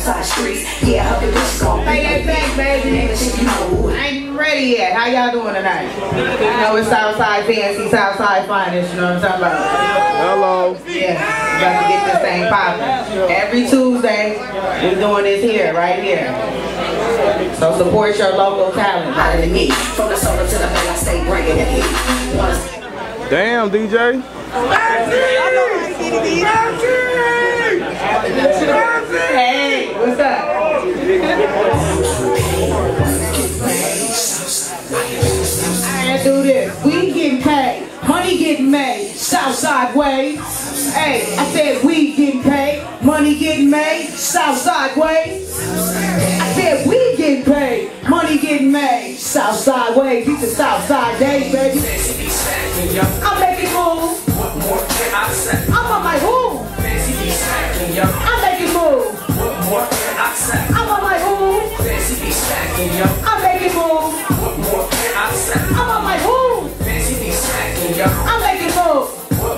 Southside streets. Yeah, her bitch gon' Pay that back, baby. I ain't even ready yet. How y'all doing tonight? You know it's Southside fancy, Southside finest. You know what I'm talking about? Hello. Yeah, about to get this thing popping. Every Tuesday, we're doing this here, right here. So support your local talent. Hotter than me. From the soda to the bay, I stay bringing it heat. Damn, DJ. Hey, what's up? I do this. We getting paid. Money getting made. Southside way. Hey, I said we getting paid. Money getting made. Southside way. I said we getting paid. Money getting made. Southside way. These are Southside days, baby. I'm making moves. I'm on my move. I'm making moves. I'm on my move. I'm making moves. I'm on my move. I'm making moves.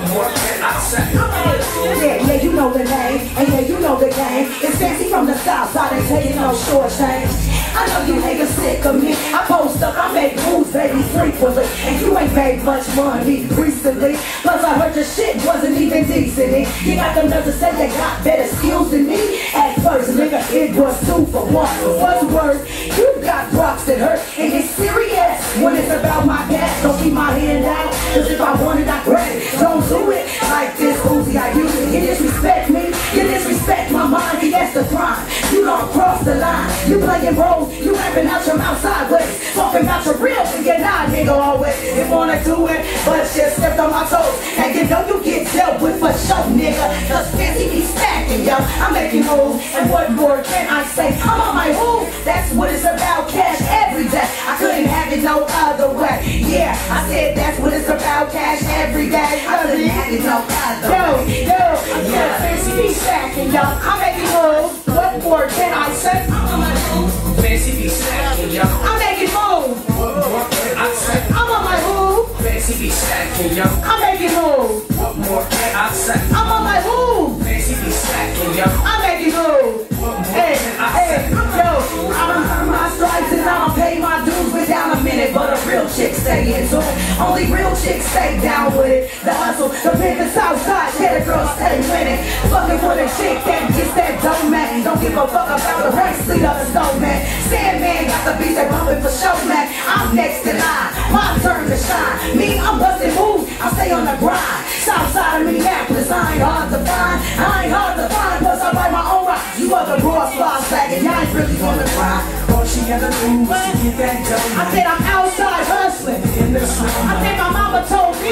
Yeah, you know the name, and yeah, you know the game. It's fancy from the south side, ain't taking no short change. I know you niggas sick of me. I post up, I make moves, baby, frequently. And you ain't made much money recently. Plus I heard your shit wasn't even decent. You got them nerves to say you got better skills than me. At first, nigga, it was 2 for 1. What's worse, you got rocks that hurt. And it's serious when it's about my past. Don't keep my hand out, cause if I want it, I grab it. Don't do it like this, Uzi, I use it. You disrespect me, you disrespect my mind, that's the crime. You don't cross the line, you playing roles, you rapping out your mouth sideways, talking about your real and you're not, nigga, always. You wanna do it, but you stepped on my toes, and you know you get dealt with for sure, nigga. Cause fancy be stacking, yo. I'm making moves, and what more can I say? I'm on my move, that's what it's about, cash every day. I couldn't have it no other way. Yeah, I said that's what it's about, cash every day. I couldn't have it no other way. Yo, fancy be stacking, yo. I'm making moves, what more can I say? I'm on my move, fancy be stacking, yo. I'm making moves, what more can I say? I'm on my move, fancy be stacking, yo. I'm making moves, what more can I say? I'm on my move, fancy be stacking, yo. I'm making moves. Hey, yo, I'm my stripes and I'ma pay my dues without a minute, but a real chick stay into it. Only real chicks stay down with it. The hustle, the big and south side, yeah, the girls stay winning. Fucking with a chick that gets that dough, man. Don't give a fuck about the race, lead up the stove, man. Sandman got the beats that bumping for show, man. I'm next in line, my turn to shine. Me, I'm busting moves, I stay on the grind. South side of Minneapolis, I ain't hard to find. I ain't hard to find, plus I write my own rhymes. You other broad fly sagging, y'all ain't really on the grind. All she ever do was to get that dough. I said I'm outside hustling. I think my mama told me.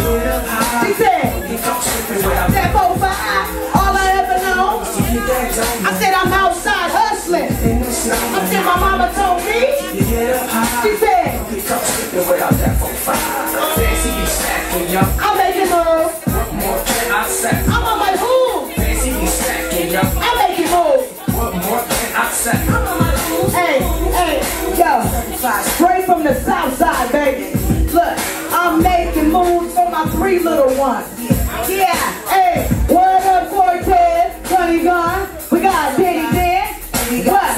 She said, that 4-5, all I ever know. I said I'm outside hustling. I said my mama told me. She said, I'm making moves. I'm on my move. I'm making moves. I'm on my move. Hey, yo, straight from the south side, baby. Look, I'm making moves for my 3 little ones. Yeah, hey, what up, Cortez, Tony Gun? We got Diddy Dan. What?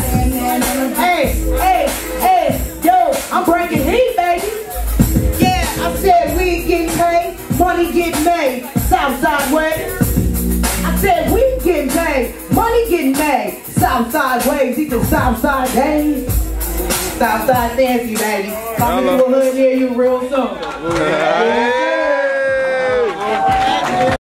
Hey, yo, I'm breaking heat, baby. Yeah, I said we getting paid, money getting made, Southside way. I said we getting paid, money getting made, Southside ways, these are Southside days. Southside fancy, baby. Coming to a hood near you real soon.